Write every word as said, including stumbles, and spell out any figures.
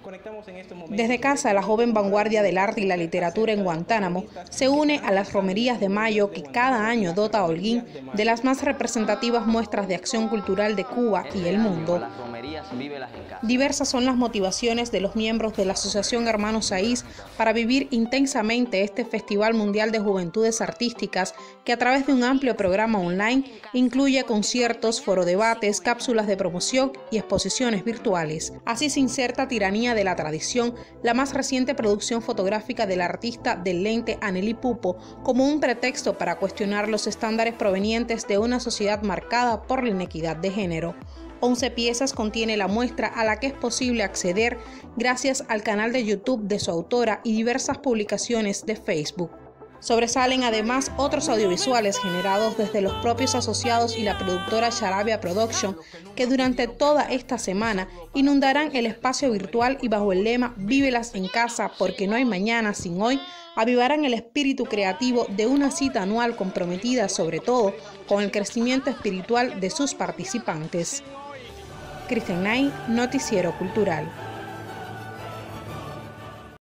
Desde casa, la joven vanguardia del arte y la literatura en Guantánamo se une a las romerías de mayo que cada año dota a Holguín de las más representativas muestras de acción cultural de Cuba y el mundo. Diversas son las motivaciones de los miembros de la Asociación Hermanos Saiz para vivir intensamente este Festival Mundial de Juventudes Artísticas que a través de un amplio programa online incluye conciertos, forodebates, cápsulas de promoción y exposiciones virtuales. Así se inserta Tiranía de la Tradición, la más reciente producción fotográfica del artista del lente Anelí Pupo, como un pretexto para cuestionar los estándares provenientes de una sociedad marcada por la inequidad de género. once piezas contiene la muestra a la que es posible acceder gracias al canal de YouTube de su autora y diversas publicaciones de Facebook. Sobresalen además otros audiovisuales generados desde los propios asociados y la productora Charabia Production, que durante toda esta semana inundarán el espacio virtual y bajo el lema "Vívelas en casa porque no hay mañana sin hoy", avivarán el espíritu creativo de una cita anual comprometida sobre todo con el crecimiento espiritual de sus participantes. Cristian Nay, Noticiero Cultural.